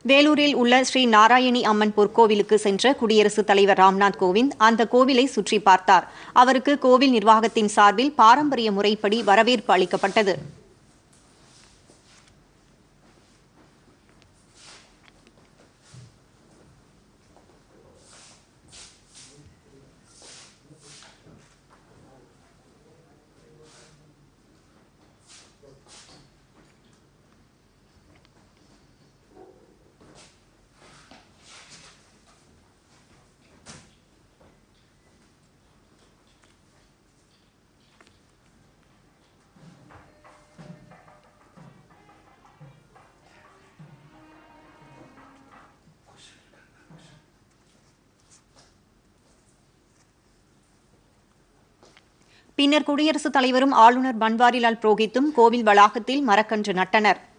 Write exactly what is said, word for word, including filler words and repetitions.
வேலூரில் உள்ள ஸ்ரீ நாராயணி அம்மன் பொற்கோவிலுக்கு சென்ற குடியரசுத் தலைவர் ராம்நாத் கோவிந்த் அந்த கோவிலை சுற்றி பார்த்தார். அவருக்கு கோவில் நிர்வாகத்தின் சார்பில் பாரம்பரிய முறைப்படி வரவேற்பு அளிக்கப்பட்டது. பின்னர் குடியரசுத் தலைவரும் ஆளுநர் பன்வாரிலால் புரோஹித்தும் கோவில் வளாகத்தில் மரக்கன்று நட்டனர்.